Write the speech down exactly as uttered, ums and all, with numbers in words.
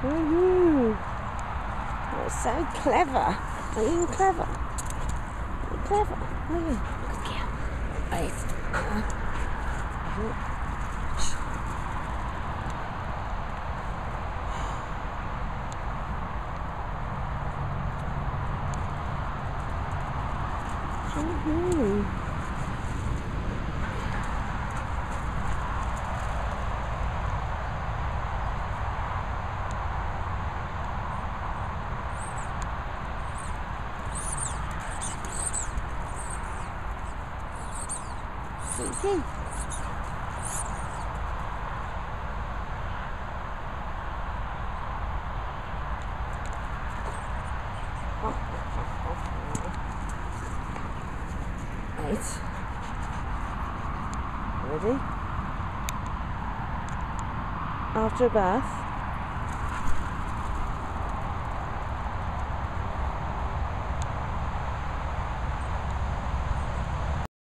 Woohoo! You're so clever. Are you clever? Are you clever? Are you? Good girl. Right. Uh, Woohoo! Okay. Right. Ready? After a bath.